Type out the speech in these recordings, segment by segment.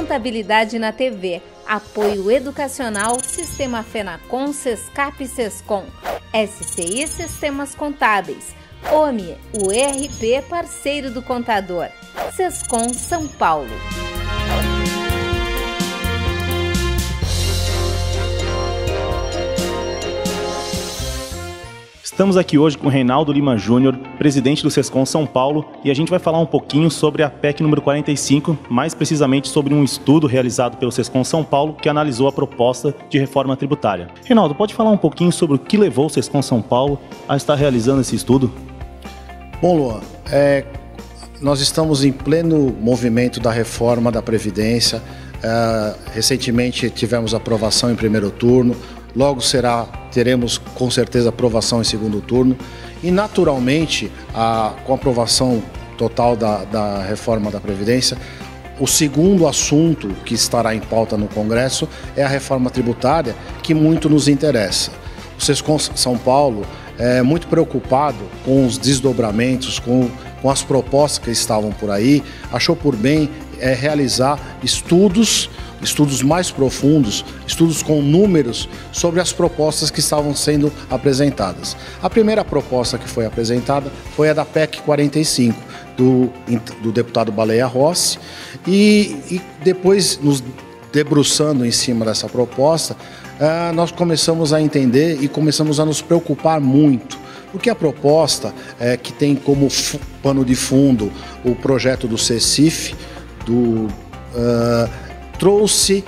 Contabilidade na TV, Apoio Educacional, Sistema Fenacom, Sescap e Sescom, SCI Sistemas Contábeis, OMI, o ERP parceiro do contador, Sescom São Paulo. Estamos aqui hoje com o Reinaldo Lima Júnior, presidente do Sescom São Paulo, e a gente vai falar um pouquinho sobre a PEC número 45, mais precisamente sobre um estudo realizado pelo Sescom São Paulo que analisou a proposta de reforma tributária. Reinaldo, pode falar um pouquinho sobre o que levou o Sescom São Paulo a estar realizando esse estudo? Bom, Luan, nós estamos em pleno movimento da reforma da Previdência. Recentemente tivemos aprovação em primeiro turno, logo teremos com certeza aprovação em segundo turno e naturalmente, com a aprovação total da reforma da Previdência, o segundo assunto que estará em pauta no Congresso é a reforma tributária, que muito nos interessa. O Sescom São Paulo é muito preocupado com os desdobramentos, com as propostas que estavam por aí, achou por bem realizar estudos mais profundos, estudos com números sobre as propostas que estavam sendo apresentadas. A primeira proposta que foi apresentada foi a da PEC 45, do deputado Baleia Rossi, e depois, nos debruçando em cima dessa proposta, nós começamos a entender e começamos a nos preocupar muito, porque a proposta que tem como pano de fundo o projeto do CECIF, trouxe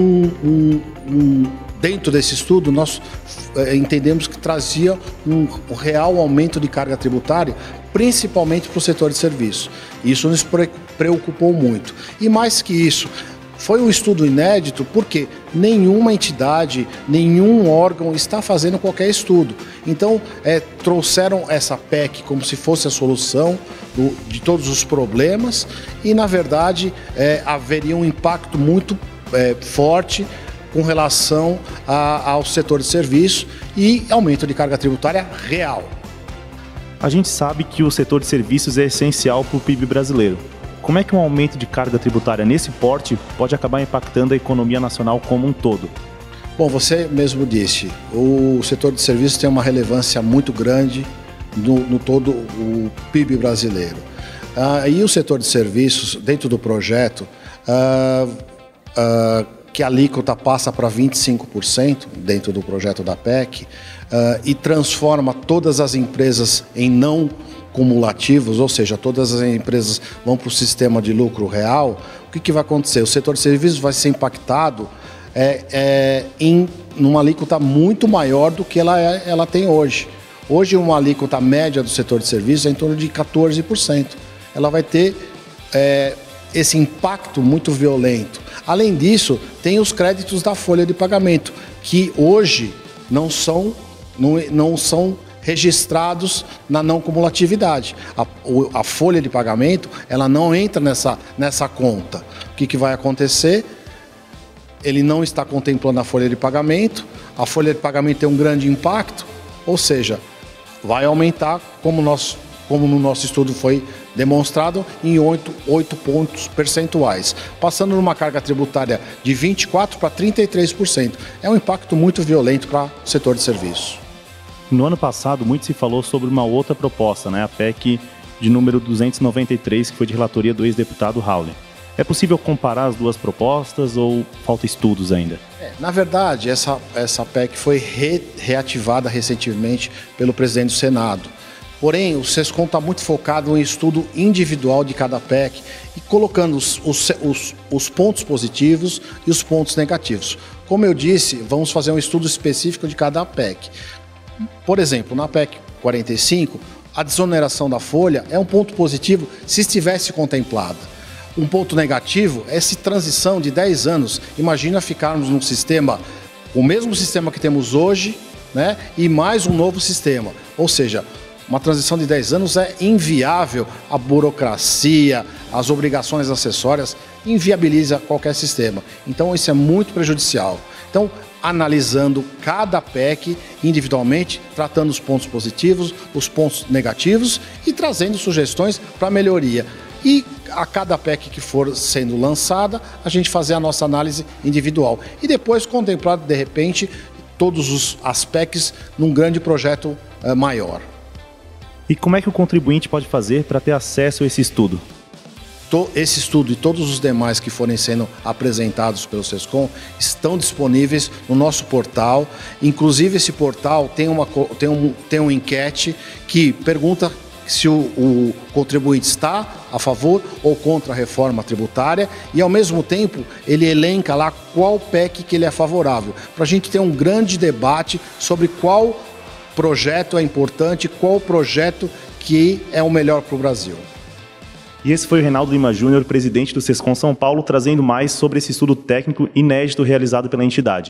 dentro desse estudo, nós entendemos que trazia um real aumento de carga tributária, principalmente para o setor de serviços. Isso nos preocupou muito. E mais que isso, foi um estudo inédito porque nenhuma entidade, nenhum órgão está fazendo qualquer estudo. Então, trouxeram essa PEC como se fosse a solução de todos os problemas e, na verdade, haveria um impacto muito forte com relação ao setor de serviços e aumento de carga tributária real. A gente sabe que o setor de serviços é essencial para o PIB brasileiro. Como é que um aumento de carga tributária nesse porte pode acabar impactando a economia nacional como um todo? Bom, você mesmo disse, o setor de serviços tem uma relevância muito grande no todo o PIB brasileiro. E o setor de serviços, dentro do projeto, que a alíquota passa para 25% dentro do projeto da PEC e transforma todas as empresas em não cumulativos, ou seja, todas as empresas vão para o sistema de lucro real, o que vai acontecer? O setor de serviços vai ser impactado em uma alíquota muito maior do que ela tem hoje. Hoje, uma alíquota média do setor de serviços é em torno de 14%. Ela vai ter esse impacto muito violento. Além disso, tem os créditos da folha de pagamento, que hoje não são registrados na não cumulatividade. A folha de pagamento, ela não entra nessa conta. O que vai acontecer? Ele não está contemplando a folha de pagamento, a folha de pagamento tem um grande impacto, ou seja, vai aumentar, como no nosso estudo foi demonstrado, em 8 pontos percentuais, passando numa carga tributária de 24% para 33%. É um impacto muito violento para o setor de serviços. No ano passado, muito se falou sobre uma outra proposta, a PEC de número 293, que foi de relatoria do ex-deputado Raul. É possível comparar as duas propostas ou falta estudos ainda? Na verdade, essa PEC foi reativada recentemente pelo presidente do Senado. Porém, o Sescom está muito focado em estudo individual de cada PEC e colocando os pontos positivos e os pontos negativos. Como eu disse, vamos fazer um estudo específico de cada PEC. Por exemplo, na PEC 45, a desoneração da folha é um ponto positivo se estivesse contemplada. Um ponto negativo é essa transição de 10 anos. Imagina ficarmos num sistema, o mesmo sistema que temos hoje, e mais um novo sistema. Ou seja, uma transição de 10 anos é inviável, a burocracia, as obrigações acessórias, inviabiliza qualquer sistema. Então, isso é muito prejudicial. Então, analisando cada PEC individualmente, tratando os pontos positivos, os pontos negativos e trazendo sugestões para melhoria. e a cada PEC que for sendo lançada, a gente fazer a nossa análise individual e depois contemplar, de repente, todos os aspectos num grande projeto maior. E como é que o contribuinte pode fazer para ter acesso a esse estudo? Esse estudo e todos os demais que forem sendo apresentados pelo SESCOM estão disponíveis no nosso portal. Inclusive, esse portal tem uma enquete que pergunta se o contribuinte está a favor ou contra a reforma tributária e, ao mesmo tempo, ele elenca lá qual PEC que ele é favorável, para a gente ter um grande debate sobre qual projeto é importante, qual projeto que é o melhor para o Brasil. E esse foi o Reinaldo Lima Júnior, presidente do SESCOM São Paulo, trazendo mais sobre esse estudo técnico inédito realizado pela entidade.